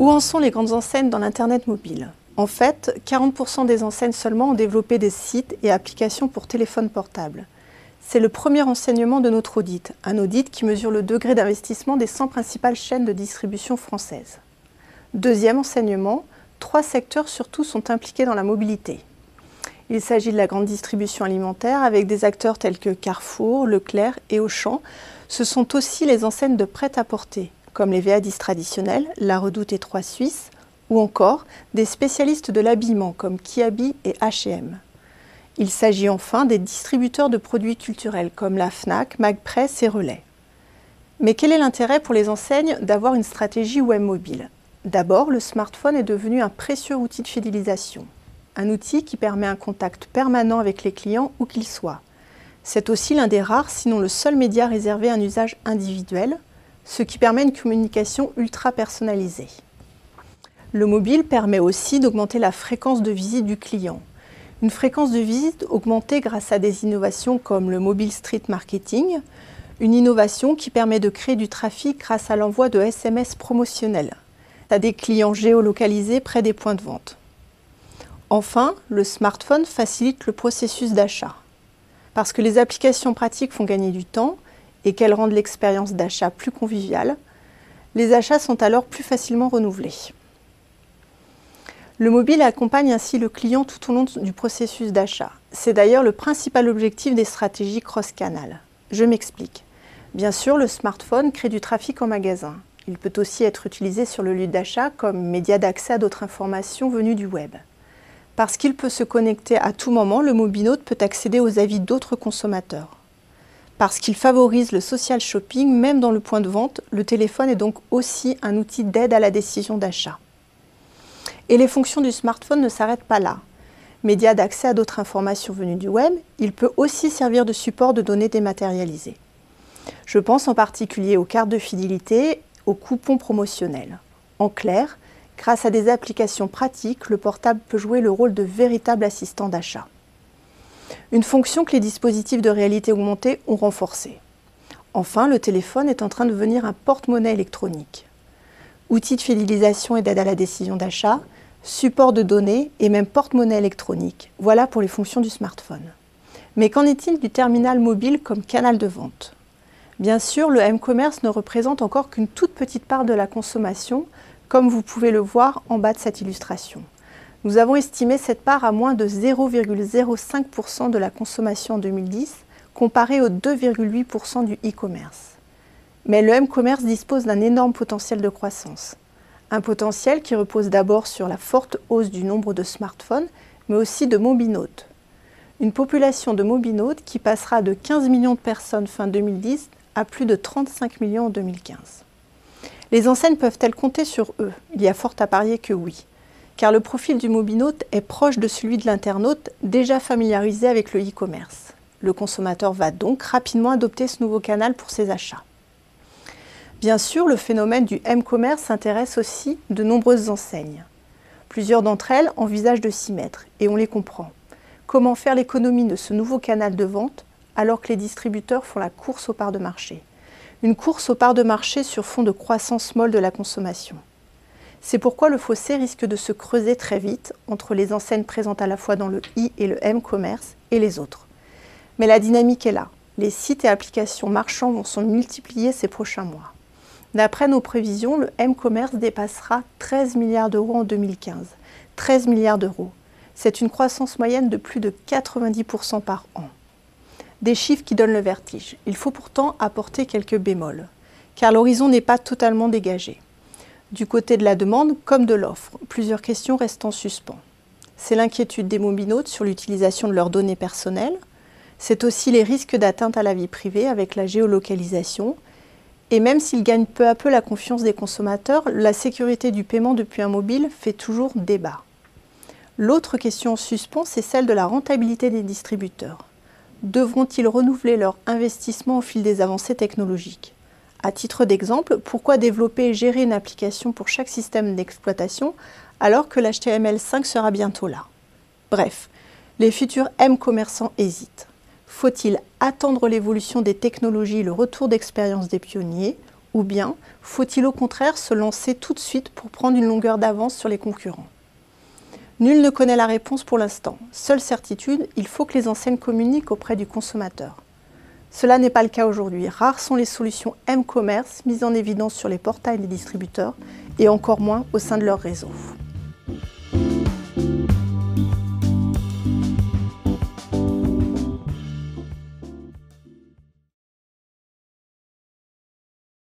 Où en sont les grandes enseignes dans l'Internet mobile? En fait, 40% des enseignes seulement ont développé des sites et applications pour téléphone portable. C'est le premier enseignement de notre audit, un audit qui mesure le degré d'investissement des 100 principales chaînes de distribution françaises. Deuxième enseignement, 3 secteurs surtout sont impliqués dans la mobilité. Il s'agit de la grande distribution alimentaire avec des acteurs tels que Carrefour, Leclerc et Auchan. Ce sont aussi les enseignes de prêt-à-porter, comme les VA10 traditionnels, La Redoute et 3 Suisses, ou encore des spécialistes de l'habillement comme Kiabi et H&M. Il s'agit enfin des distributeurs de produits culturels comme la Fnac, Magpress et Relais. Mais quel est l'intérêt pour les enseignes d'avoir une stratégie web mobile? D'abord, le smartphone est devenu un précieux outil de fidélisation. Un outil qui permet un contact permanent avec les clients où qu'ils soient. C'est aussi l'un des rares, sinon le seul média réservé à un usage individuel, ce qui permet une communication ultra personnalisée. Le mobile permet aussi d'augmenter la fréquence de visite du client. Une fréquence de visite augmentée grâce à des innovations comme le mobile street marketing, une innovation qui permet de créer du trafic grâce à l'envoi de SMS promotionnels à des clients géolocalisés près des points de vente. Enfin, le smartphone facilite le processus d'achat. Parce que les applications pratiques font gagner du temps et qu'elles rendent l'expérience d'achat plus conviviale, les achats sont alors plus facilement renouvelés. Le mobile accompagne ainsi le client tout au long du processus d'achat. C'est d'ailleurs le principal objectif des stratégies cross-canal. Je m'explique. Bien sûr, le smartphone crée du trafic en magasin. Il peut aussi être utilisé sur le lieu d'achat comme média d'accès à d'autres informations venues du web. Parce qu'il peut se connecter à tout moment, le mobinaute peut accéder aux avis d'autres consommateurs. Parce qu'il favorise le social shopping, même dans le point de vente, le téléphone est donc aussi un outil d'aide à la décision d'achat. Et les fonctions du smartphone ne s'arrêtent pas là. Média d'accès à d'autres informations venues du web, il peut aussi servir de support de données dématérialisées. Je pense en particulier aux cartes de fidélité, aux coupons promotionnels. En clair, grâce à des applications pratiques, le portable peut jouer le rôle de véritable assistant d'achat. Une fonction que les dispositifs de réalité augmentée ont renforcée. Enfin, le téléphone est en train de devenir un porte-monnaie électronique. Outil de fidélisation et d'aide à la décision d'achat, support de données et même porte-monnaie électronique. Voilà pour les fonctions du smartphone. Mais qu'en est-il du terminal mobile comme canal de vente? Bien sûr, le m-commerce ne représente encore qu'une toute petite part de la consommation, comme vous pouvez le voir en bas de cette illustration. Nous avons estimé cette part à moins de 0,05% de la consommation en 2010, comparé aux 2,8% du e-commerce. Mais le m-commerce dispose d'un énorme potentiel de croissance. Un potentiel qui repose d'abord sur la forte hausse du nombre de smartphones, mais aussi de mobinautes. Une population de mobinautes qui passera de 15 millions de personnes fin 2010 à plus de 35 millions en 2015. Les enseignes peuvent-elles compter sur eux? Il y a fort à parier que oui, car le profil du mobinaute est proche de celui de l'internaute déjà familiarisé avec le e-commerce. Le consommateur va donc rapidement adopter ce nouveau canal pour ses achats. Bien sûr, le phénomène du m-commerce intéresse aussi de nombreuses enseignes. Plusieurs d'entre elles envisagent de s'y mettre, et on les comprend. Comment faire l'économie de ce nouveau canal de vente alors que les distributeurs font la course aux parts de marché? Une course aux parts de marché sur fond de croissance molle de la consommation. C'est pourquoi le fossé risque de se creuser très vite entre les enseignes présentes à la fois dans le e et le m-commerce et les autres. Mais la dynamique est là. Les sites et applications marchands vont se multiplier ces prochains mois. D'après nos prévisions, le m-commerce dépassera 13 milliards d'euros en 2015. 13 milliards d'euros. C'est une croissance moyenne de plus de 90% par an. Des chiffres qui donnent le vertige. Il faut pourtant apporter quelques bémols, car l'horizon n'est pas totalement dégagé. Du côté de la demande comme de l'offre, plusieurs questions restent en suspens. C'est l'inquiétude des mobinautes sur l'utilisation de leurs données personnelles. C'est aussi les risques d'atteinte à la vie privée avec la géolocalisation. Et même s'ils gagnent peu à peu la confiance des consommateurs, la sécurité du paiement depuis un mobile fait toujours débat. L'autre question en suspens, c'est celle de la rentabilité des distributeurs. Devront-ils renouveler leur investissement au fil des avancées technologiques? À titre d'exemple, pourquoi développer et gérer une application pour chaque système d'exploitation alors que l'HTML5 sera bientôt là? Bref, les futurs m-commerçants hésitent. Faut-il attendre l'évolution des technologies, le retour d'expérience des pionniers, Ou bien faut-il au contraire se lancer tout de suite pour prendre une longueur d'avance sur les concurrents? Nul ne connaît la réponse pour l'instant. Seule certitude, il faut que les enseignes communiquent auprès du consommateur. Cela n'est pas le cas aujourd'hui. Rares sont les solutions m-commerce mises en évidence sur les portails des distributeurs et encore moins au sein de leur réseau.